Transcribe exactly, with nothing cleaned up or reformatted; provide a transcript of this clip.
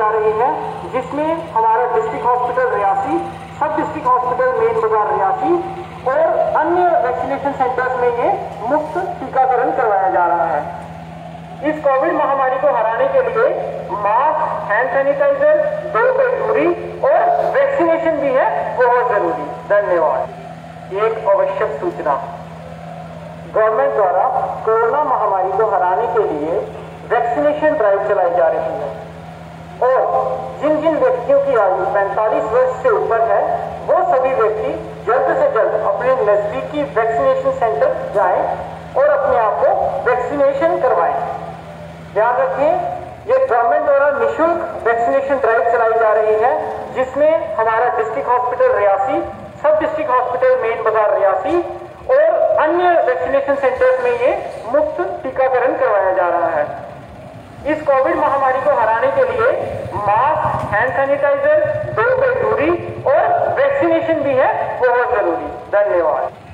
जा रही है, जिसमें हमारा डिस्ट्रिक्ट हॉस्पिटल रियासी, सब डिस्ट्रिक्ट हॉस्पिटल मेन बाजार रियासी और अन्य वैक्सीनेशन सेंटर्स में ये मुफ्त टीकाकरण करवाया जा रहा है। इस कोविड महामारी को हराने के लिए मास्क, हैंड सैनिटाइजर, दो गज दूरी और वैक्सीनेशन भी है बहुत जरूरी। धन्यवाद। एक आवश्यक सूचना, गवर्नमेंट द्वारा कोरोना महामारी को हराने के लिए वैक्सीनेशन ड्राइव चलाई जा रही है और जिन जिन व्यक्तियों की आयु पैंतालीस वर्ष से ऊपर है वो सभी व्यक्ति जल्द से जल्द अपने नजदीकी वैक्सीनेशन सेंटर जाएं और अपने आप को वैक्सीनेशन करवाएं। ध्यान रखें, ये गवर्नमेंट द्वारा निःशुल्क वैक्सीनेशन ड्राइव चलाई जा रही है, जिसमें हमारा डिस्ट्रिक्ट हॉस्पिटल रियासी, सब डिस्ट्रिक्ट हॉस्पिटल मेन बाजार रियासी और अन्य वैक्सीनेशन सेंटर्स में ये मुफ्त टीकाकरण करवाया जा रहा है। इस कोविड महामारी को हराने के लिए मास्क, हैंड सैनिटाइजर, दो गज दूरी और वैक्सीनेशन भी है बहुत जरूरी। धन्यवाद।